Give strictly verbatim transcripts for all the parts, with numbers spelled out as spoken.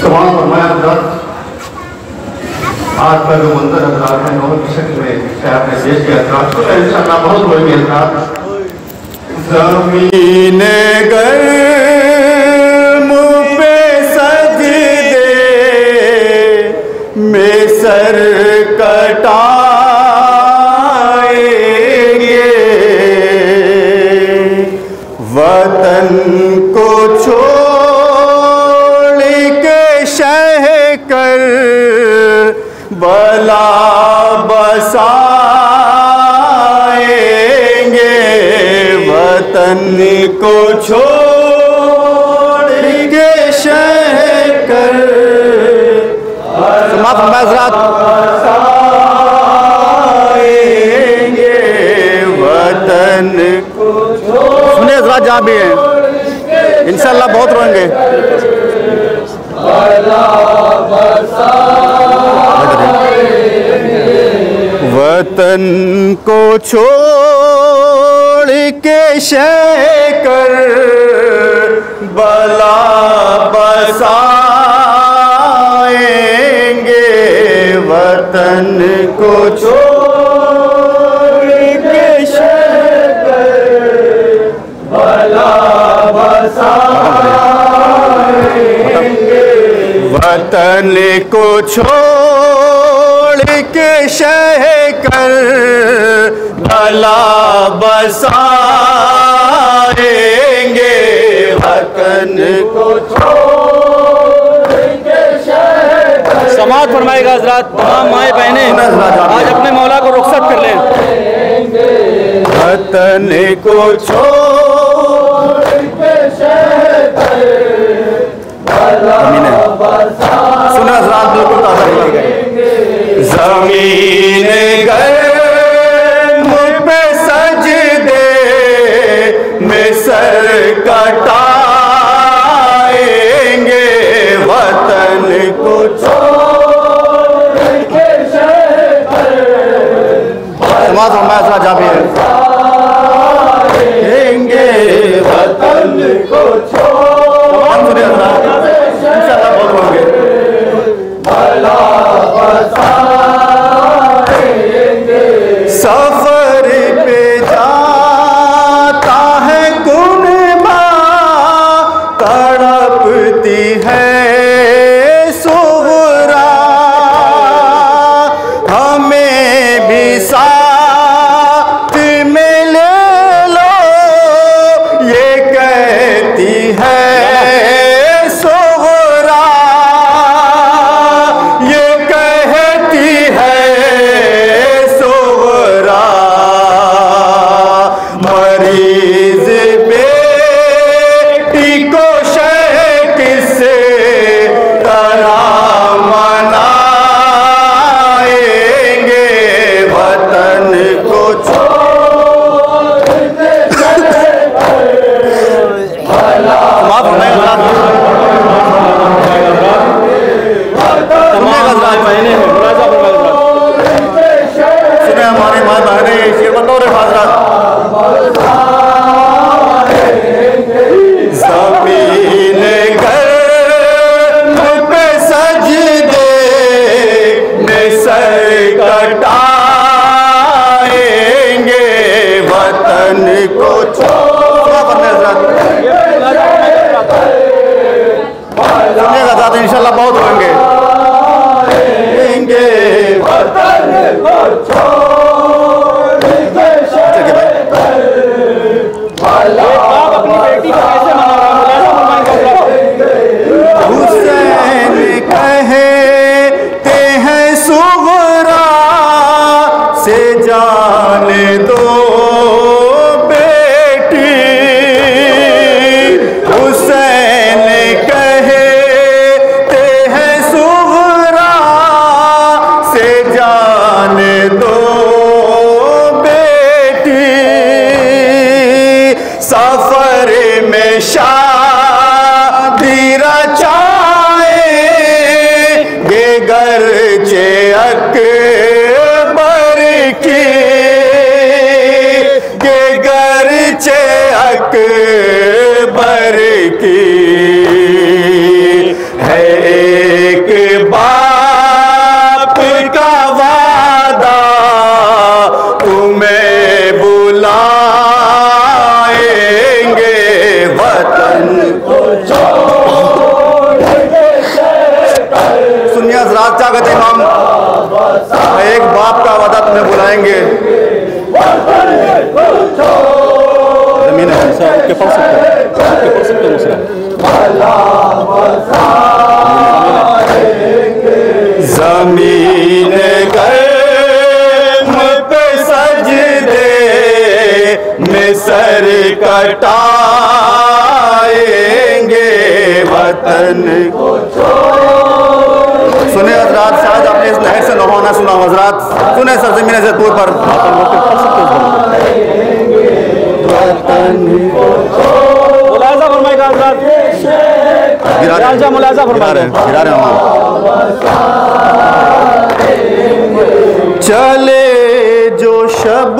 सवाल फरमाया हज़रत, आज का जो मंजर हज़रात है नौ की शक्ल में से आपने पेश किया था, तो इंशाअल्लाह बहुत रोएंगे हज़रात। ज़मीन गर्म पे सजदे में सर कटाएंगे, वतन को छोड़ के शह कर बला बसाएंगे, वतन को छोड़ के शह कर बसाएंगे, वतन को सुने हज़रात जहाँ भी हैं इंशाअल्लाह बहुत रोएंगे। वतन को छोड़ के शह कर बला बसाएंगे, वतन को छोड़ के शह कर बला बसाएंगे, वतन को छोड़ के शह कर भला बसाएंगे, वतन को छोड़ के शह कर। समाअत फरमाएगा हज़रात, तमाम माए बहनें आज अपने मौला को रुखसत कर लें। वतन को छोड़ के शह कर भला सुना हज़रात बिल्कुल ताज़ा लिखे गए। ज़मीन गर्म पे सजदे में सर कटाएंगे, वतन को छोड़ के शह कर समाज हमारा जा भी है वतन को छोड़ इंशाअल्लाह बहुत होंगे। सफर पे जाता है गुनबा, तड़पती है सुगरा, हमें भी साथ में ले लो ये कहती है सुगरा, ये कहती है सुगरा, मरीज बेटी को शह किसे तरह मनाएंगे, वतन को छोड़ के माफ सुने हमारे माँ बहने शेर बतौर हाजरात। ज़मीन गर्म पे सजदे में सर कटाएंगे, वतन को छोड़ सुनिएगा इंशाअल्लाह बहुत होंगे। वतन को छोड़ के शह कर भला अपनी बेटी को कैसे मना रहा है। हुसैन कहते हैं सुगरा से जाने दो बेटी, हुसैन कहते हैं सुगरा से जाने दो संस्थागत इमाम एक बाप का वादा तुम्हें बुलाएंगे। जमीन है के पढ़ सकते हैं, के पढ़ सकते हैं जमीन गर्म पे सजदे में सर कटाएंगे वतन को। सुने हजरात, शायद आपने इस लहर से न होना सुना हजरात, सुने सरजमीन ज़ैतूर पर मुलाज़ा फरमाएगा हजरात, गिरा मुलाज़ा फरमाएगा, गिरा रहे हम। चले जो शब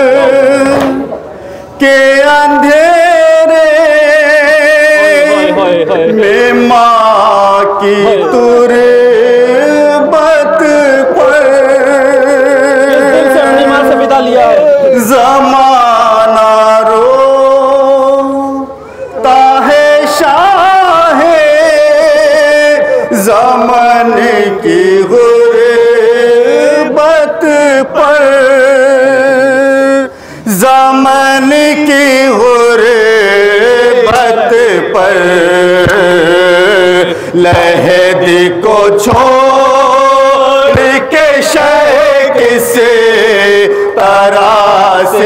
के अंधेरे में माँ की तुरबत पर से विदा लिया ज़माना रोता है शाहे ज़मन की गुर्बत पर, ज़मन की गुर्बत पर लहद को छोड़ के शह किसे तरह से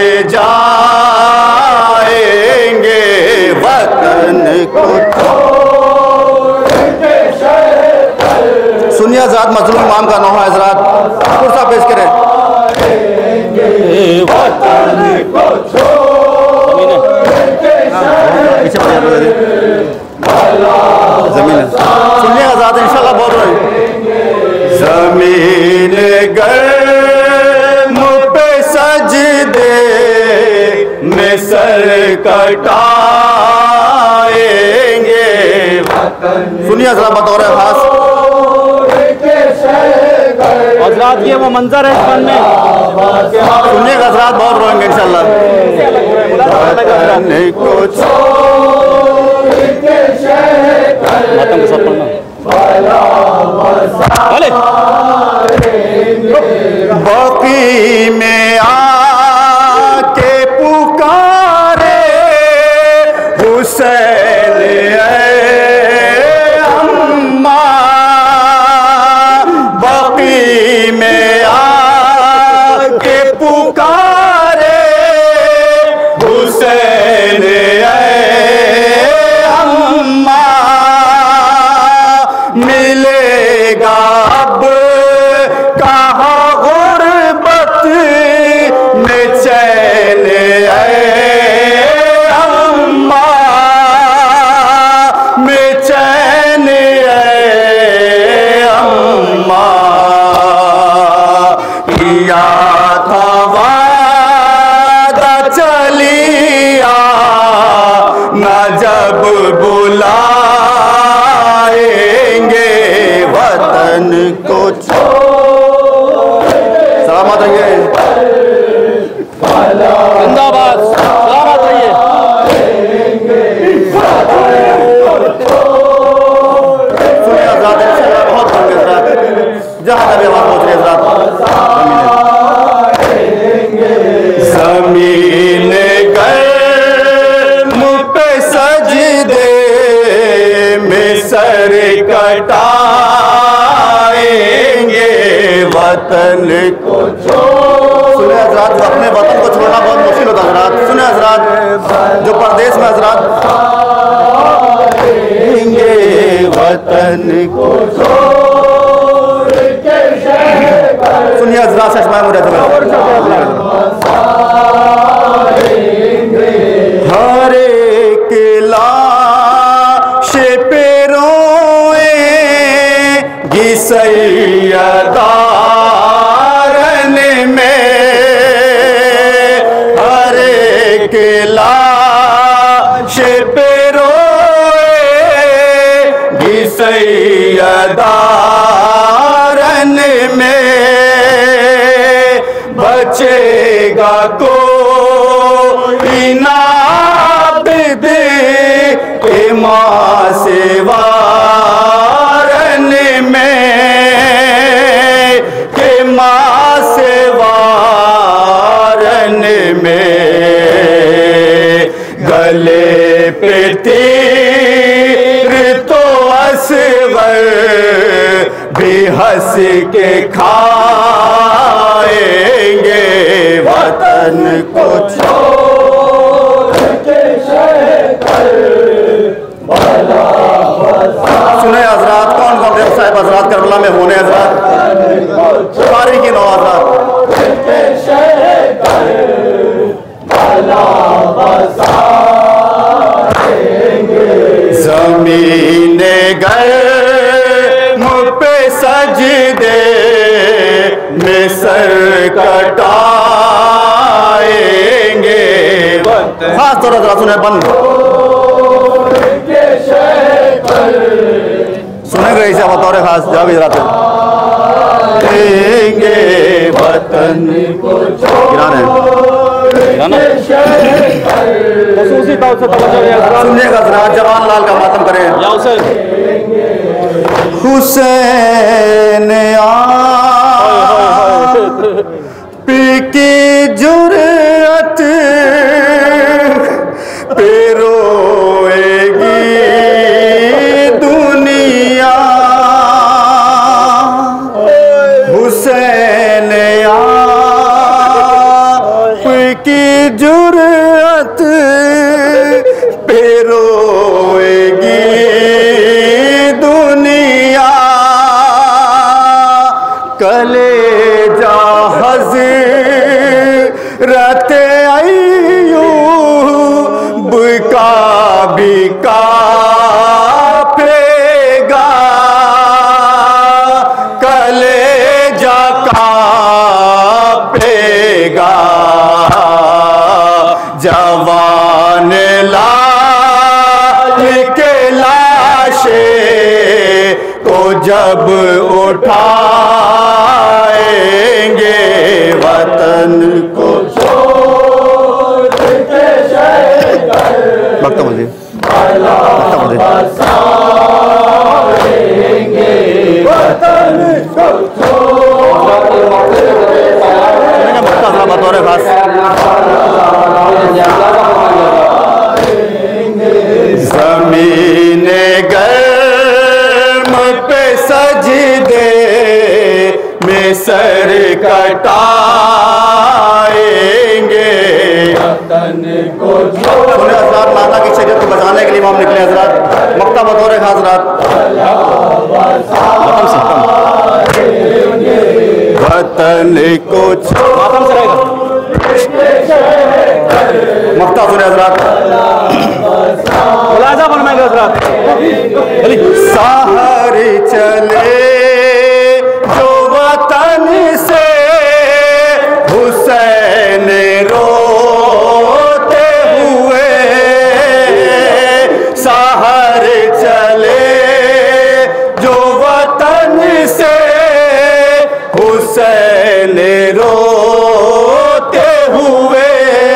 जाएंगे वतन को। सुनिए हज़रात, मजलूम इमाम का नौहा हज़रात कुर्सा पेश करें। वतन को पीछे जमीन सुनिए हज़रात, इंशाल्लाह बहुत रहे। जमीन गर्म पे सजदे में सर कटाएंगे। सुनिए हज़रात, बतौर खास हजरात ये वो मंजर है इस फन में, सुनिए हज़रात बहुत रोएंगे इंशाल्लाह। मातम के साथ पढ़ना। बाकी में आके पुकारे हुसैन अम्मा, बाकी में आके पुकारे हुसैन अम्मा, मिलेगा अब कहाँ गुर्बत में चैन अम्मा, में चैन अम्मा। किया था वादा चलिया ना जब बुलाएंगे वतन को सलामत रहिए, जिंदाबाद, सलामत रहिए। सुनिए हज़रात, इंशाल्लाह बहुत होंगे हज़रात, जहाँ तक आवाज़ पहुँच रही है हज़रात। ज़मीन गर्म पे सजदे में सर कटाएंगे वतन को। सुने हज़रात, अपने वतन को छोड़ना बहुत मुश्किल होता है हज़रात। सुने हज़रात, जो परदेश में हज़रात वतन को सुनिए हज़रात, चश्मा मुझे हर एक लाश पे रोएंगी सैयदारन में, हर एक लाश पे रोएंगी सैयदारन में, बचेगा कोई नाबिद माँ से वारन में, भी हंस के खाएंगे वतन को छोड़ के शहर भला। सुने हजरात, कौन कौन देव साहब हजरात करबला में होने हजरात बारी की नौ हजरात जमीने गए मुझ पे सजदे में सर कटाएंगे। खास तौर से सुने बंद सुनेंगे इसे बतौर खास जब इधर देंगे वतन को गिराने सुनिएगा जरा जवाहरलाल का मातम करें। हुसैन पी की जुर्रत पे रोएगी दुनिया। हुसैन की जुर्रत पे रोएगी दुनिया। कलेजा हज़रत अय्यूब का भी कांपेगा। कलेजा कांपेगा जवान लाल के लाशे को जब उठाएंगे वतन को छोड़ के शहर भक्ता बोलिए भक्ता बोलिए वतन को छोड़ बतौर खास जमीने गर्म पे सजदे में सर कटाएंगे वतन को छोड़। हजरात माता की शरीयत को बचाने के लिए हम निकले हजरात मक्ता बतौर खास रात वतन को छोड़ मक्ता सुने हजरात मुलाजा फरमाएंगे हजरात। सहर चले जो वतन से हुसैन रोते हुए। सहर चले जो वतन से हुसैन रोते हुए।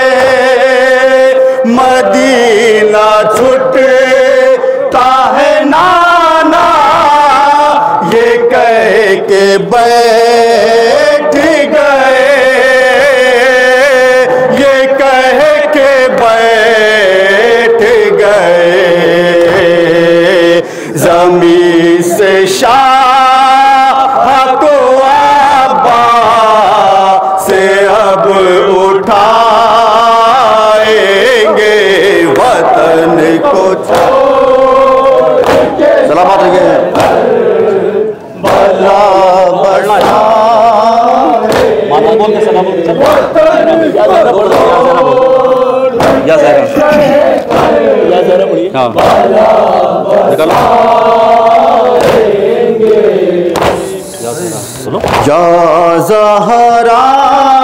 मदीना छुटता है नाना ये कह के बैठ गए। ये कह के बैठ गए जमीन से शाह को आबा से अब उठाएंगे वतन को छोड़ के। सलामत रहिए बला बला माता बोल के सलाम या जरा या जरा पढ़िए हां निकालो या सुनो या ज़हरा